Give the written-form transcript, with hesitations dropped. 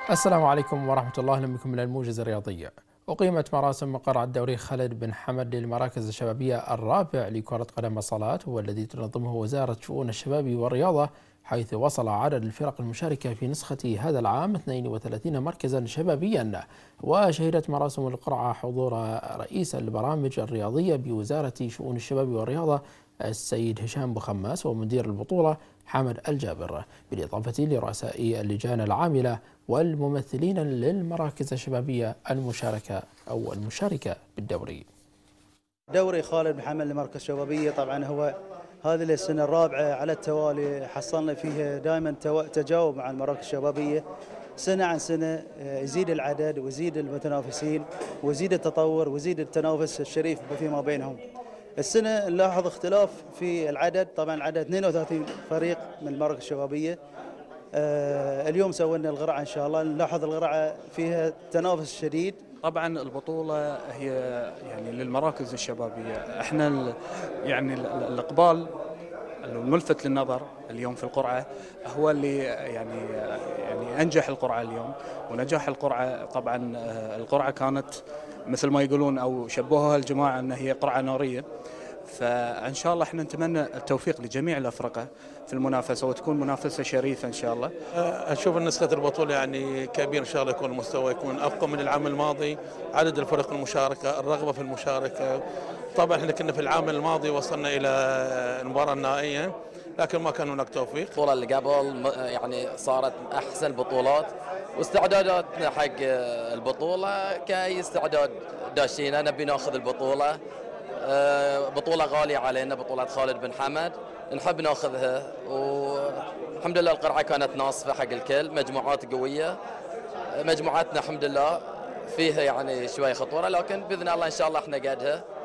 السلام عليكم ورحمة الله، أهلا بكم من الموجز الرياضية. أقيمت مراسم قرعة الدوري خالد بن حمد للمراكز الشبابية الرابع لكرة قدم الصالات، والذي تنظمه وزارة شؤون الشباب والرياضة، حيث وصل عدد الفرق المشاركة في نسخة هذا العام 32 مركزا شبابيا. وشهدت مراسم القرعة حضور رئيس البرامج الرياضية بوزارة شؤون الشباب والرياضة السيد هشام بوخماس، ومدير البطولة حامد الجابر، بالإضافة لرؤساء اللجان العاملة والممثلين للمراكز الشبابية المشاركة بالدوري. دوري خالد بن حمد لمركز شبابية، طبعا هو هذه السنة الرابعة على التوالي حصلنا فيها دائما تجاوب مع المراكز الشبابية سنة عن سنة، يزيد العدد ويزيد المتنافسين ويزيد التطور ويزيد التنافس الشريف فيما بينهم. السنة نلاحظ اختلاف في العدد، طبعا العدد 32 فريق من المراكز الشبابية. اليوم سوينا القرعة إن شاء الله، نلاحظ القرعة فيها تنافس شديد. طبعا البطولة هي يعني للمراكز الشبابية، احنا يعني الإقبال الملفت للنظر اليوم في القرعة هو اللي يعني أنجح القرعة اليوم. ونجاح القرعة طبعا القرعة كانت مثل ما يقولون أو شبهوها الجماعة أن هي قرعة نارية، فإن شاء الله احنا نتمنى التوفيق لجميع الأفرقة في المنافسة وتكون منافسة شريفة إن شاء الله. أشوف أن نسخة البطولة يعني كبير، إن شاء الله يكون المستوى يكون أفضل من العام الماضي، عدد الفرق المشاركة، الرغبة في المشاركة. طبعا احنا كنا في العام الماضي وصلنا إلى المباراة النهائية لكن ما كان هناك توفيق. البطولة اللي قبل يعني صارت أحسن بطولات، واستعداداتنا حق البطولة كأي استعداد داشينا نبي ناخذ البطولة. بطولة غالية علينا، بطولة خالد بن حمد نحب ناخذها، والحمد لله القرعة كانت ناصفة حق الكل، مجموعات قوية. مجموعاتنا الحمد لله فيها يعني شوي خطورة، لكن بإذن الله إن شاء الله احنا قدها.